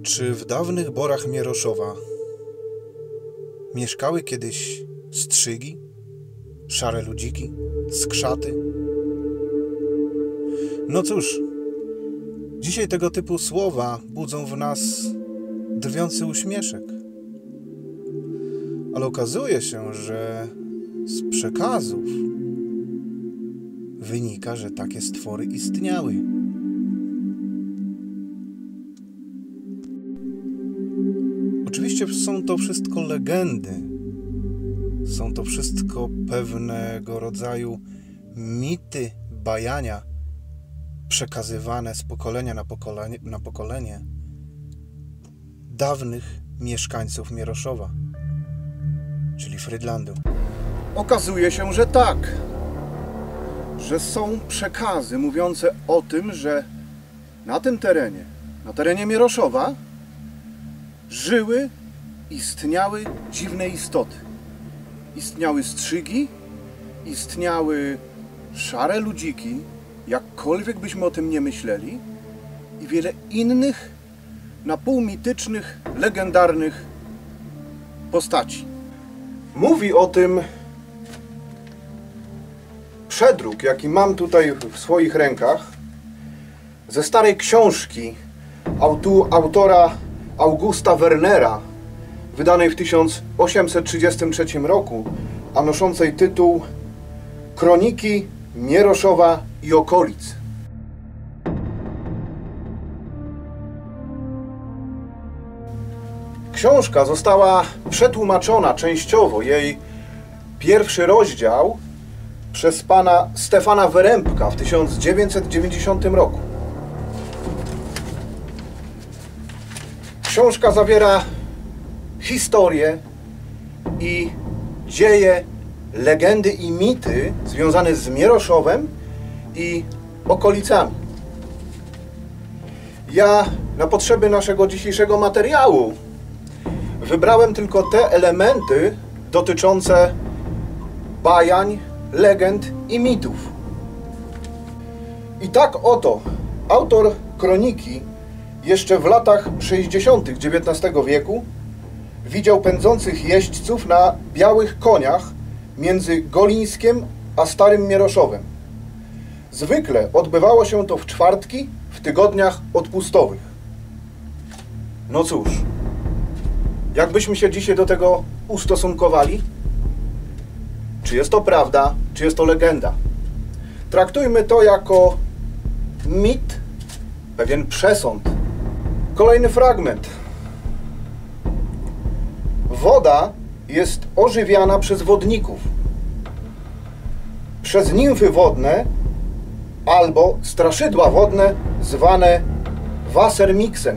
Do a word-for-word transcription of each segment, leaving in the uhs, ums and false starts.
Czy w dawnych borach Mieroszowa mieszkały kiedyś strzygi, szare ludziki, skrzaty? No cóż, dzisiaj tego typu słowa budzą w nas drwiący uśmieszek. Ale okazuje się, że z przekazów wynika, że takie stwory istniały. Oczywiście są to wszystko legendy. Są to wszystko pewnego rodzaju mity, bajania przekazywane z pokolenia na pokolenie, na pokolenie dawnych mieszkańców Mieroszowa, czyli Frydlandu. Okazuje się, że tak, że są przekazy mówiące o tym, że na tym terenie, na terenie Mieroszowa żyły, istniały dziwne istoty. Istniały strzygi, istniały szare ludziki, jakkolwiek byśmy o tym nie myśleli, i wiele innych, na pół mitycznych, legendarnych postaci. Mówi o tym przedruk, jaki mam tutaj w swoich rękach, ze starej książki autu, autora Augusta Wernera, wydanej w tysiąc osiemset trzydziestym trzecim roku, a noszącej tytuł Kroniki Mieroszowa i okolic. Książka została przetłumaczona częściowo, jej pierwszy rozdział, przez pana Stefana Wyrembka w tysiąc dziewięćset dziewięćdziesiątym roku. Książka zawiera historię i dzieje, legendy i mity związane z Mieroszowem i okolicami. Ja na potrzeby naszego dzisiejszego materiału wybrałem tylko te elementy dotyczące bajań, legend i mitów. I tak oto autor kroniki jeszcze w latach sześćdziesiątych dziewiętnastego wieku widział pędzących jeźdźców na białych koniach między Golińskiem a Starym Mieroszowem. Zwykle odbywało się to w czwartki w tygodniach odpustowych. No cóż, jakbyśmy się dzisiaj do tego ustosunkowali? Czy jest to prawda, czy jest to legenda? Traktujmy to jako mit, pewien przesąd. Kolejny fragment. Woda jest ożywiana przez wodników, przez nimfy wodne albo straszydła wodne zwane Wassermixem.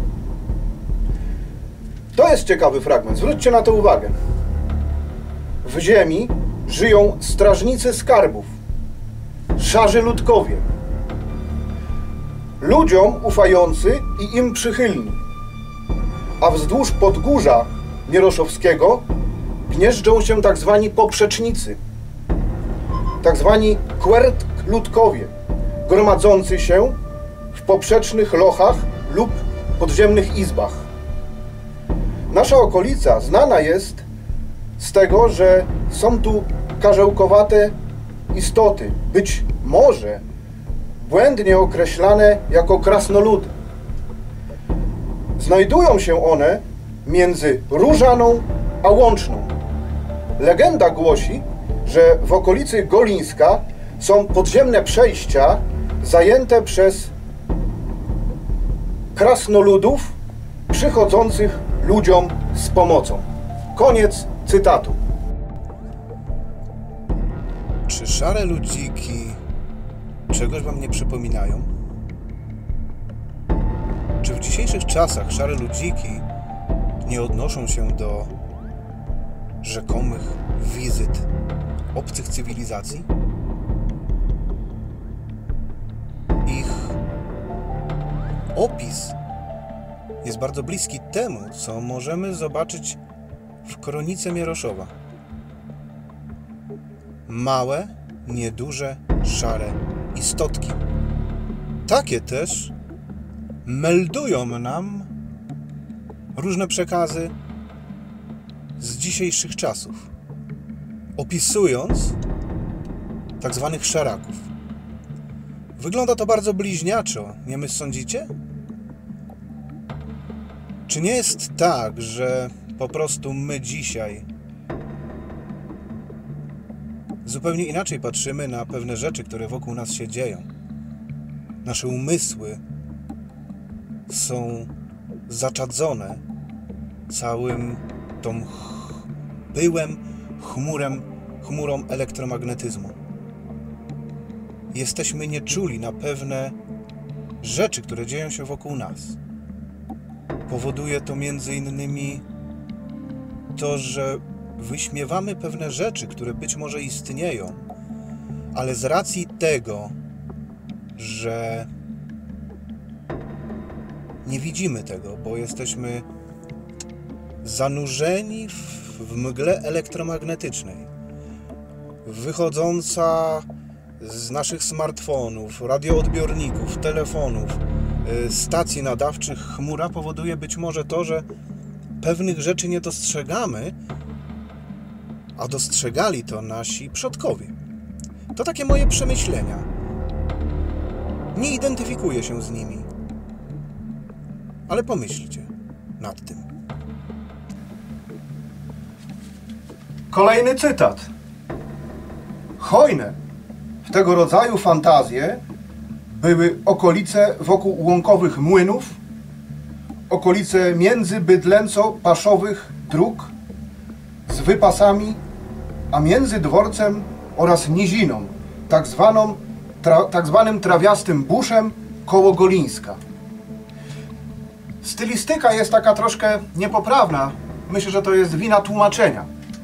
To jest ciekawy fragment, zwróćcie na to uwagę. W ziemi żyją strażnicy skarbów, szarzy ludkowie, ludziom ufający i im przychylni, a wzdłuż podgórza Mieroszowskiego gnieżdżą się tak zwani poprzecznicy, tak zwani kwerk-ludkowie, gromadzący się w poprzecznych lochach lub podziemnych izbach. Nasza okolica znana jest z tego, że są tu karzełkowate istoty, być może błędnie określane jako krasnoludy. Znajdują się one między Różaną a Łączną. Legenda głosi, że w okolicy Golińska są podziemne przejścia zajęte przez krasnoludów przychodzących ludziom z pomocą. Koniec cytatu. Czy szare ludziki czegoś wam nie przypominają? Czy w dzisiejszych czasach szare ludziki nie odnoszą się do rzekomych wizyt obcych cywilizacji? Ich opis jest bardzo bliski temu, co możemy zobaczyć w kronice Mieroszowa. Małe, nieduże, szare istotki. Takie też meldują nam różne przekazy z dzisiejszych czasów, opisując tak zwanych szaraków. Wygląda to bardzo bliźniaczo, nie my sądzicie? Czy nie jest tak, że po prostu my dzisiaj zupełnie inaczej patrzymy na pewne rzeczy, które wokół nas się dzieją? Nasze umysły są zaczadzone całym tą ch- pyłem, chmurem, chmurą elektromagnetyzmu. Jesteśmy nieczuli na pewne rzeczy, które dzieją się wokół nas. Powoduje to między innymi to, że wyśmiewamy pewne rzeczy, które być może istnieją, ale z racji tego, że nie widzimy tego, bo jesteśmy zanurzeni w, w mgle elektromagnetycznej, wychodząca z naszych smartfonów, radioodbiorników, telefonów, stacji nadawczych chmura powoduje być może to, że pewnych rzeczy nie dostrzegamy, a dostrzegali to nasi przodkowie. To takie moje przemyślenia. Nie identyfikuję się z nimi, ale pomyślcie nad tym. Kolejny cytat. Hojne w tego rodzaju fantazje były okolice wokół łąkowych młynów, okolice między bydlęco-paszowych dróg z wypasami, a między dworcem oraz niziną, tak, zwaną, tra, tak zwanym trawiastym buszem koło Golińska. Stylistyka jest taka troszkę niepoprawna. Myślę, że to jest wina tłumaczenia.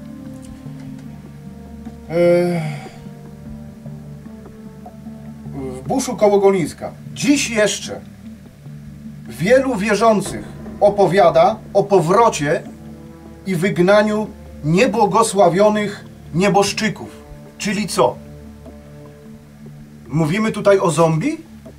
W buszu koło Golińska. Dziś jeszcze wielu wierzących opowiada o powrocie i wygnaniu niebłogosławionych nieboszczyków. Czyli co? Mówimy tutaj o zombie?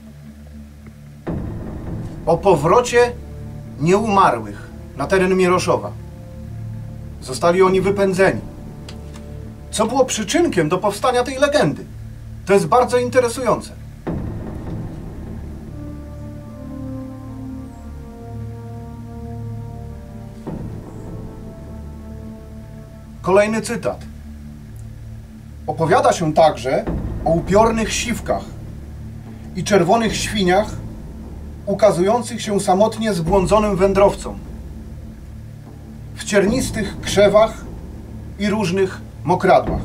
O powrocie nieumarłych na teren Mieroszowa. Zostali oni wypędzeni. Co było przyczynkiem do powstania tej legendy? To jest bardzo interesujące. Kolejny cytat. Opowiada się także o upiornych siwkach i czerwonych świniach ukazujących się samotnie zbłądzonym wędrowcom w ciernistych krzewach i różnych mokradłach.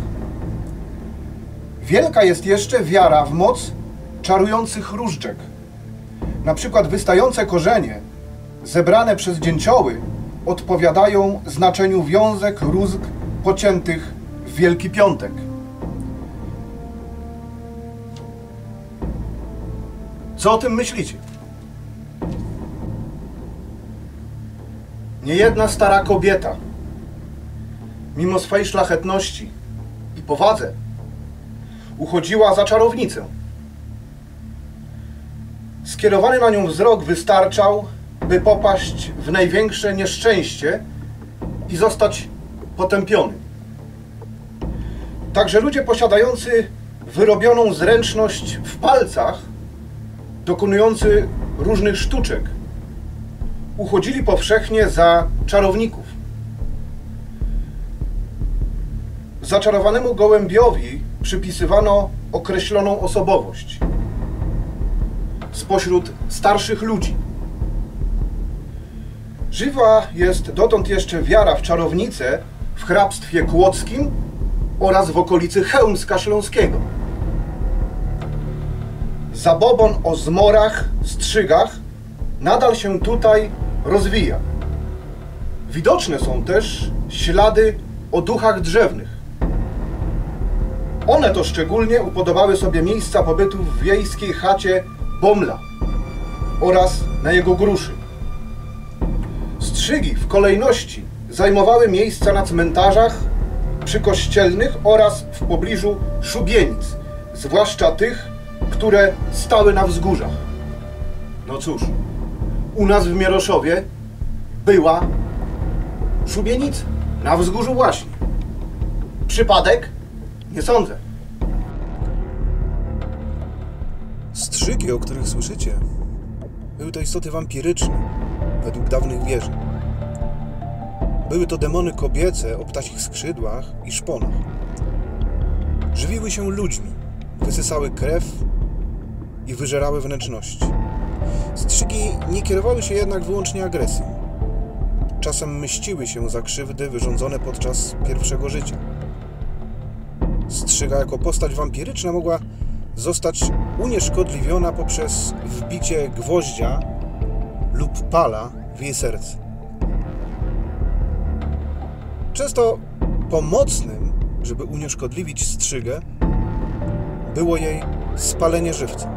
Wielka jest jeszcze wiara w moc czarujących różdżek. Na przykład wystające korzenie zebrane przez dzięcioły odpowiadają znaczeniu wiązek rózg pociętych w Wielki Piątek. Co o tym myślicie? Niejedna stara kobieta, mimo swej szlachetności i powadze, uchodziła za czarownicę. Skierowany na nią wzrok wystarczał, by popaść w największe nieszczęście i zostać potępiony. Także ludzie posiadający wyrobioną zręczność w palcach, dokonujący różnych sztuczek, uchodzili powszechnie za czarowników. Zaczarowanemu gołębiowi przypisywano określoną osobowość spośród starszych ludzi. Żywa jest dotąd jeszcze wiara w czarownicę w hrabstwie kłodzkim oraz w okolicy Chełmska Śląskiego. Zabobon o zmorach, strzygach nadal się tutaj rozwija. Widoczne są też ślady o duchach drzewnych. One to szczególnie upodobały sobie miejsca pobytu w wiejskiej chacie Bomla oraz na jego gruszy. Strzygi w kolejności zajmowały miejsca na cmentarzach przykościelnych oraz w pobliżu szubienic, zwłaszcza tych, które stały na wzgórzach. No cóż, u nas w Mieroszowie była szubienica na wzgórzu właśnie. Przypadek? Nie sądzę. Strzygi, o których słyszycie, były to istoty wampiryczne, według dawnych wierzeń. Były to demony kobiece o ptasich skrzydłach i szponach. Żywiły się ludźmi, wysysały krew i wyżerały wnętrzności. Strzygi nie kierowały się jednak wyłącznie agresją. Czasem mściły się za krzywdy wyrządzone podczas pierwszego życia. Strzyga jako postać wampiryczna mogła zostać unieszkodliwiona poprzez wbicie gwoździa lub pala w jej serce. Często pomocnym, żeby unieszkodliwić strzygę, było jej spalenie żywcem.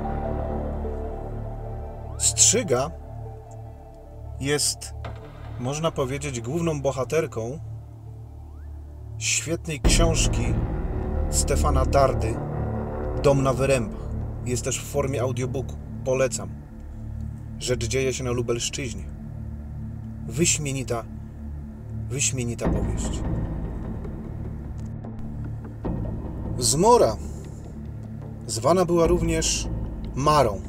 Strzyga jest, można powiedzieć, główną bohaterką świetnej książki Stefana Dardy Dom na Wyrębach. Jest też w formie audiobooku. Polecam. Rzecz dzieje się na Lubelszczyźnie. Wyśmienita, wyśmienita powieść. Zmora zwana była również Marą.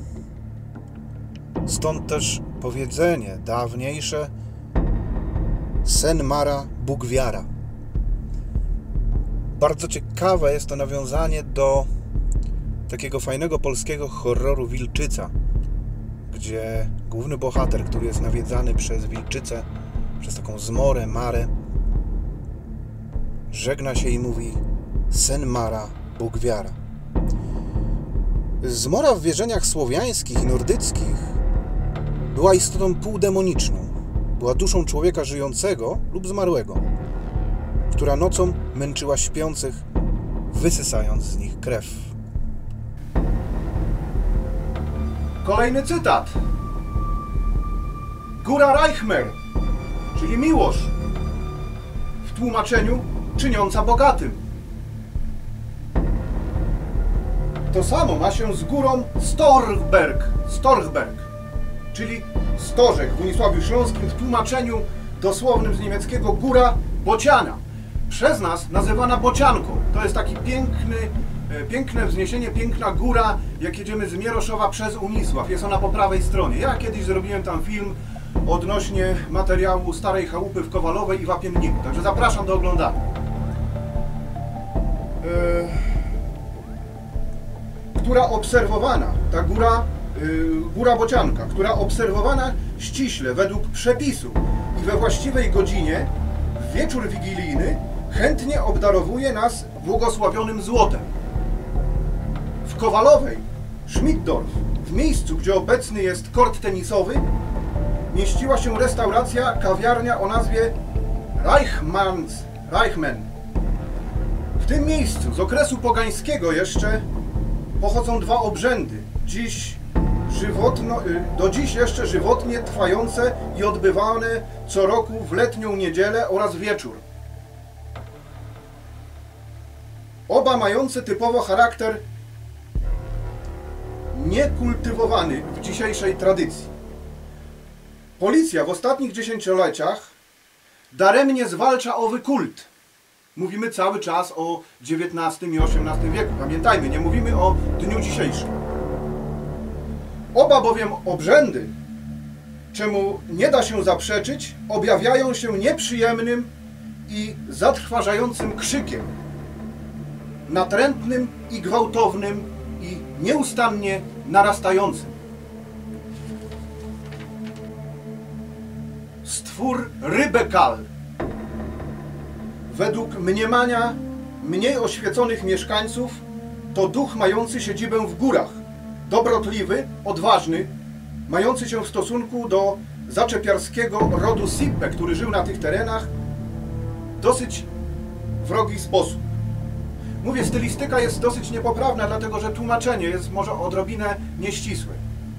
Stąd też powiedzenie dawniejsze Sen Mara, Bóg wiara. Bardzo ciekawe jest to nawiązanie do takiego fajnego polskiego horroru Wilczyca, gdzie główny bohater, który jest nawiedzany przez wilczycę, przez taką zmorę, Marę, żegna się i mówi: Sen Mara, Bóg wiara. Zmora w wierzeniach słowiańskich i nordyckich była istotą półdemoniczną. Była duszą człowieka żyjącego lub zmarłego, która nocą męczyła śpiących, wysysając z nich krew. Kolejny cytat. Góra Reichmer, czyli miłość, w tłumaczeniu czyniąca bogatym. To samo ma się z górą Storchberg, Storchberg, czyli Stożek w Unisławiu Śląskim, w tłumaczeniu dosłownym z niemieckiego góra bociana. Przez nas nazywana bocianką. To jest taki piękny, piękne wzniesienie, piękna góra, jak jedziemy z Mieroszowa przez Unisław. Jest ona po prawej stronie. Ja kiedyś zrobiłem tam film odnośnie materiału Starej Chałupy w Kowalowej i Wapienniku. Także zapraszam do oglądania. Yy, która obserwowana, ta góra, yy, góra bocianka, która obserwowana ściśle według przepisu i we właściwej godzinie w wieczór wigilijny chętnie obdarowuje nas błogosławionym złotem. W Kowalowej, Schmidtdorf, w miejscu, gdzie obecny jest kort tenisowy, mieściła się restauracja, kawiarnia o nazwie Reichmanns, Reichmann. W tym miejscu z okresu pogańskiego jeszcze pochodzą dwa obrzędy, dziś żywotno, do dziś jeszcze żywotnie trwające i odbywane co roku w letnią niedzielę oraz wieczór. Oba mające typowo charakter niekultywowany w dzisiejszej tradycji. Policja w ostatnich dziesięcioleciach daremnie zwalcza owy kult. Mówimy cały czas o dziewiętnastym i osiemnastym wieku. Pamiętajmy, nie mówimy o dniu dzisiejszym. Oba bowiem obrzędy, czemu nie da się zaprzeczyć, objawiają się nieprzyjemnym i zatrważającym krzykiem, natrętnym i gwałtownym i nieustannie narastającym. Stwór Rybekal, według mniemania mniej oświeconych mieszkańców, to duch mający siedzibę w górach, dobrotliwy, odważny, mający się w stosunku do zaczepiarskiego rodu Sippe, który żył na tych terenach, dosyć wrogi sposób. Mówię, stylistyka jest dosyć niepoprawna, dlatego że tłumaczenie jest może odrobinę nieścisłe.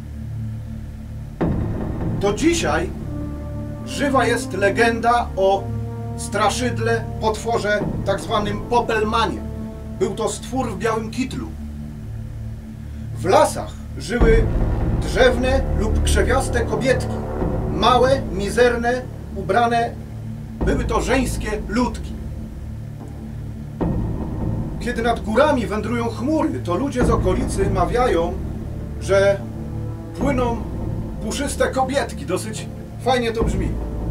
Do dzisiaj żywa jest legenda o straszydle, potworze, tak zwanym Popelmanie. Był to stwór w białym kitlu. W lasach żyły drzewne lub krzewiaste kobietki, małe, mizerne, ubrane, były to żeńskie ludki. Kiedy nad górami wędrują chmury, to ludzie z okolicy mawiają, że płyną puszyste kobietki. Dosyć fajnie to brzmi.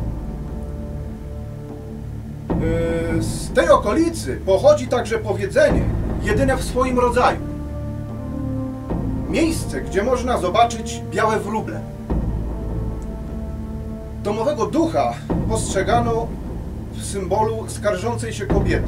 Z tej okolicy pochodzi także powiedzenie, jedyne w swoim rodzaju. Miejsce, gdzie można zobaczyć białe wróble. Domowego ducha postrzegano w symbolu skarżącej się kobiety.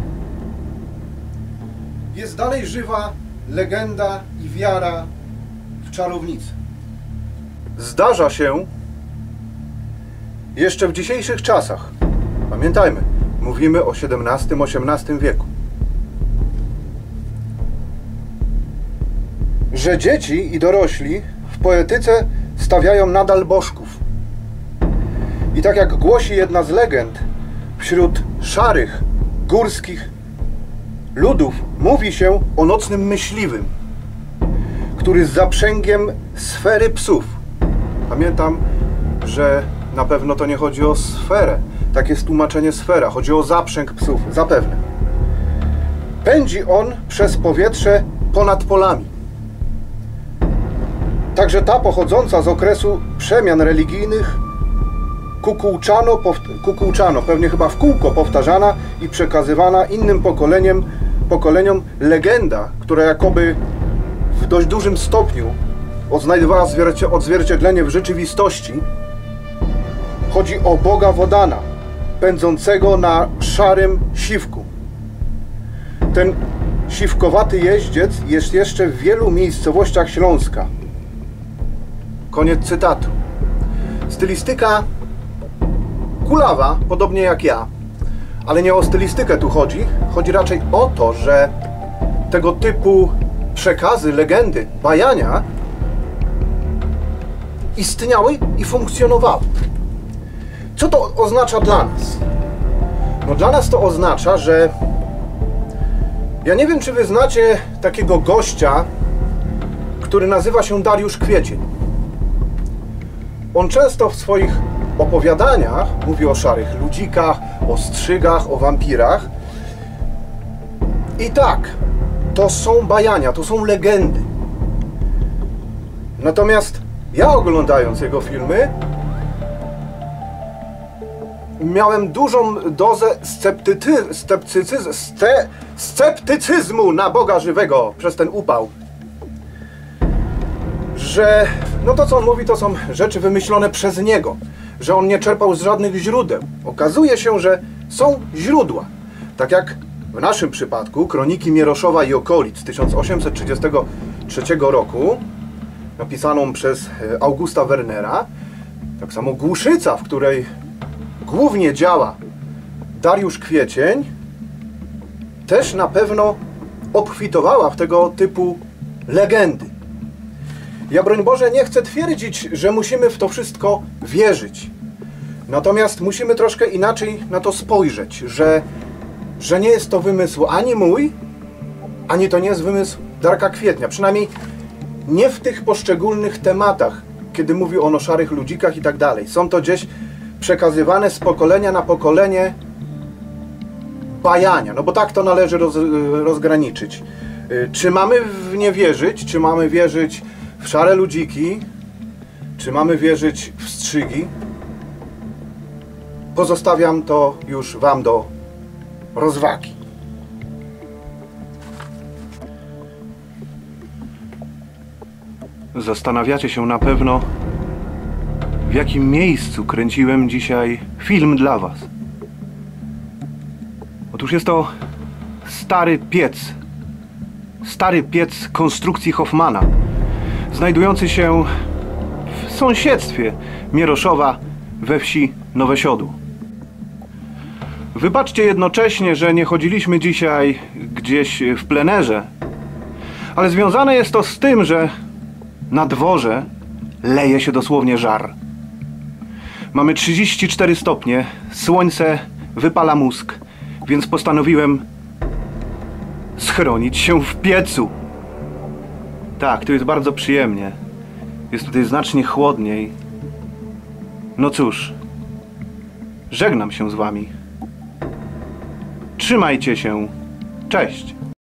Jest dalej żywa legenda i wiara w czarownicę. Zdarza się jeszcze w dzisiejszych czasach. Pamiętajmy, mówimy o siedemnastym osiemnastym wieku. Że dzieci i dorośli w poetyce stawiają nadal bożków. I tak jak głosi jedna z legend, wśród szarych, górskich ludów mówi się o nocnym myśliwym, który z zaprzęgiem sfery psów. Pamiętam, że na pewno to nie chodzi o sferę. Tak jest tłumaczenie sfera. Chodzi o zaprzęg psów, zapewne. Pędzi on przez powietrze ponad polami. Także ta pochodząca z okresu przemian religijnych kukułczano, kukułczano, pewnie chyba w kółko powtarzana i przekazywana innym pokoleniem, pokoleniom legenda, która jakoby w dość dużym stopniu odnajdywała odzwierciedlenie w rzeczywistości. Chodzi o Boga Wodana, pędzącego na szarym siwku. Ten siwkowaty jeździec jest jeszcze w wielu miejscowościach Śląska. Koniec cytatu. Stylistyka kulawa, podobnie jak ja, ale nie o stylistykę tu chodzi. Chodzi raczej o to, że tego typu przekazy, legendy, bajania istniały i funkcjonowały. Co to oznacza dla nas? No dla nas to oznacza, że ja nie wiem, czy wy znacie takiego gościa, który nazywa się Dariusz Kwiecień. On często w swoich opowiadaniach mówi o szarych ludzikach, o strzygach, o wampirach. I tak, to są bajania, to są legendy. Natomiast ja, oglądając jego filmy, miałem dużą dozę sceptycy, sceptycyzmu, sce, sceptycyzmu na Boga żywego przez ten upał. Że no to, co on mówi, to są rzeczy wymyślone przez niego. Że on nie czerpał z żadnych źródeł. Okazuje się, że są źródła. Tak jak w naszym przypadku Kroniki Mieroszowa i okolic tysiąc osiemset trzydziestego trzeciego roku, napisaną przez Augusta Wernera. Tak samo Głuszyca, w której głównie działa Dariusz Kwiecień, też na pewno obfitowała w tego typu legendy. Ja, broń Boże, nie chcę twierdzić, że musimy w to wszystko wierzyć. Natomiast musimy troszkę inaczej na to spojrzeć, że, że nie jest to wymysł ani mój, ani to nie jest wymysł Darka Kwietnia. Przynajmniej nie w tych poszczególnych tematach, kiedy mówi on o szarych ludzikach i tak dalej. Są to gdzieś przekazywane z pokolenia na pokolenie bajania. No bo tak to należy roz, rozgraniczyć. Czy mamy w nie wierzyć? Czy mamy wierzyć w szare ludziki? Czy mamy wierzyć w strzygi? Pozostawiam to już wam do rozwagi. Zastanawiacie się na pewno, w jakim miejscu kręciłem dzisiaj film dla was. Otóż jest to stary piec. Stary piec konstrukcji Hoffmana, znajdujący się w sąsiedztwie Mieroszowa we wsi Nowe Siodło. Wybaczcie jednocześnie, że nie chodziliśmy dzisiaj gdzieś w plenerze, ale związane jest to z tym, że na dworze leje się dosłownie żar. Mamy trzydzieści cztery stopnie, słońce wypala mózg, więc postanowiłem schronić się w piecu. Tak, tu jest bardzo przyjemnie. Jest tutaj znacznie chłodniej. No cóż, żegnam się z wami. Trzymajcie się. Cześć.